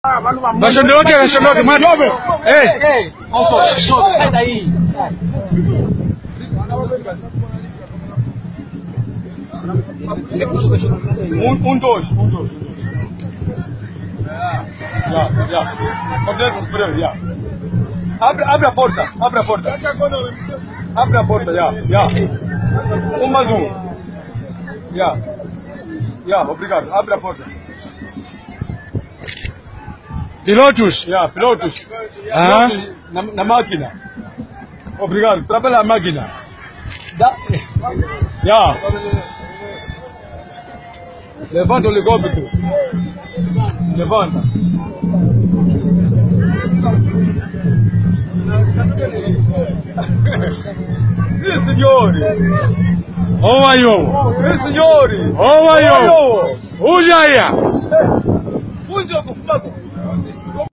Bashondoke, mate. Sai daí. Dois. Já. Começa breve, já. Abre a porta. Abre a porta, já. Mais um. Já, obrigado. Abre a porta. Pilotos. Pilotos. Na máquina. Obrigado. Trabalha a máquina. Já. Levanta o helicóptero. Levanta. Sim, signori. How are you? Sim, signori. How are you? How are you? Who's here? Who's your